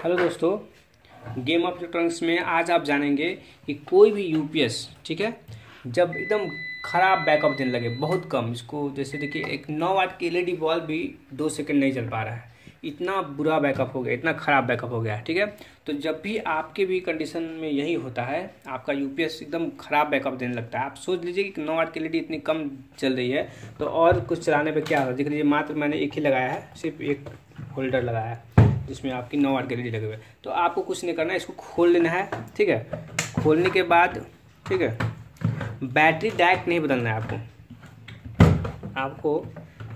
Hello दोस्तों, game of electronics में आज आप जानेंगे कि कोई भी यूपीएस, ठीक है, जब एकदम ख़राब बैकअप देने लगे, बहुत कम, इसको जैसे देखिए एक 9 वाट की एलईडी बल्ब भी 2 सेकंड नहीं चल पा रहा है, इतना बुरा बैकअप हो गया, इतना ख़राब बैकअप हो गया है। ठीक है, तो जब भी आपके भी कंडीशन में यही होता है, आपका यूपीएस एकदम ख़राब बैकअप देने लगता है, आप सोच लीजिए कि 9 वाट की एलईडी इतनी कम चल रही है, तो और कुछ चलाने पे क्या होगा। देख लीजिए, मात्र मैंने एक ही लगाया है, सिर्फ एक होल्डर लगाया है जिसमें आपकी 9 वाट की एलईडी लगे हुए। तो आपको कुछ नहीं करना है, इसको खोल लेना है। ठीक है, खोलने के बाद ठीक है, बैटरी डायरेक्ट नहीं बदलना है आपको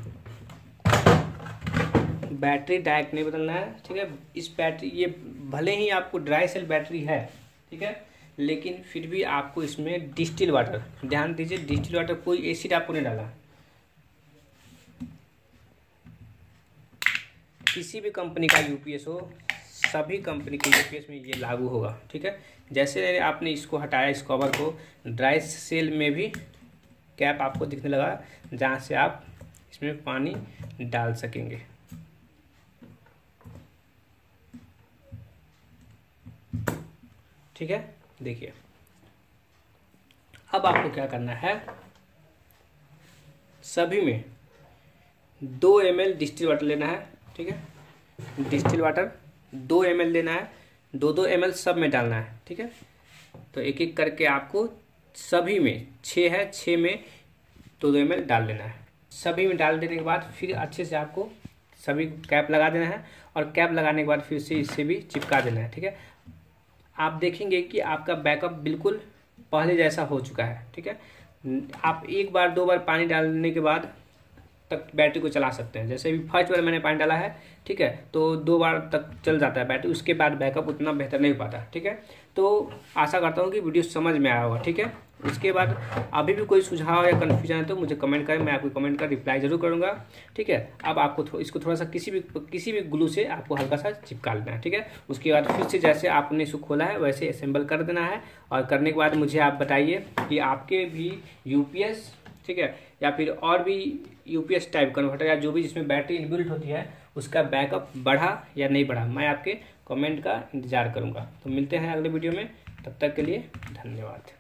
बैटरी डायरेक्ट नहीं बदलना है। ठीक है, इस बैटरी, ये भले ही आपको ड्राई सेल बैटरी है, ठीक है, लेकिन फिर भी आपको इसमें डिस्टिल वाटर, ध्यान दीजिए, डिस्टिल वाटर, कोई एसिड आपको नहीं डाला। किसी भी कंपनी का यूपीएस हो, सभी कंपनी के यूपीएस में ये लागू होगा। ठीक है, जैसे आपने इसको हटाया, इस कवर को, ड्राई सेल में भी कैप आपको दिखने लगा, जहाँ से आप इसमें पानी डाल सकेंगे। ठीक है, देखिए अब आपको क्या करना है, सभी में 2 ml डिस्टिल वाटर लेना है। ठीक है, डिस्टिल वाटर 2 ml लेना है, 2-2 ml सब में डालना है। ठीक है, तो एक एक करके आपको सभी में, 6 है, 6 में 2-2 ml डाल लेना है। सभी में डाल देने के बाद फिर अच्छे से आपको सभी कैप लगा देना है, और कैप लगाने के बाद फिर से इससे भी चिपका देना है। ठीक है, आप देखेंगे कि आपका बैकअप बिल्कुल पहले जैसा हो चुका है। ठीक है, आप एक बार 2 बार पानी डालने के बाद तक बैटरी को चला सकते हैं। जैसे अभी फर्स्ट बार मैंने पानी डाला है, ठीक है, तो 2 बार तक चल जाता है बैटरी, उसके बाद बैकअप उतना बेहतर नहीं हो पाता। ठीक है, तो आशा करता हूँ कि वीडियो समझ में आया होगा। ठीक है, इसके बाद अभी भी कोई सुझाव या कन्फ्यूजन है तो मुझे कमेंट करें, मैं आपको कमेंट का रिप्लाई जरूर करूँगा। ठीक है, अब आपको इसको थोड़ा सा किसी भी ग्लू से आपको हल्का सा चिपका लेना है। ठीक है, उसके बाद फिर से जैसे आपने इसको खोला है वैसे असेंबल कर देना है, और करने के बाद मुझे आप बताइए कि आपके भी यूपीएस, ठीक है, या फिर और भी यूपीएस टाइप कन्वर्टर या जो भी जिसमें बैटरी इनबिल्ट होती है, उसका बैकअप बढ़ा या नहीं बढ़ा। मैं आपके कमेंट का इंतजार करूंगा। तो मिलते हैं अगले वीडियो में, तब तक के लिए धन्यवाद।